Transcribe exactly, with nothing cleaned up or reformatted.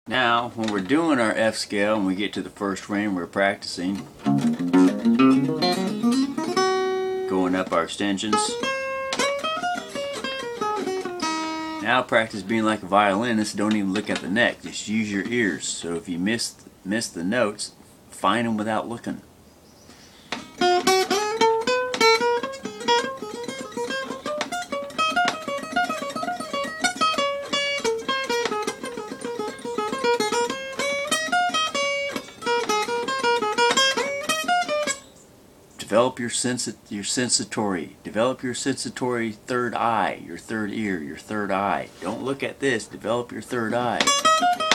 Now, when we're doing our F scale and we get to the first ring, we're practicing going up our extensions. Now practice being like a violinist. Don't even look at the neck. Just use your ears. So if you miss miss the notes, find them without looking. Develop your sensi your sensitory. Develop your sensitory third eye, your third ear, your third eye. Don't look at this. Develop your third eye.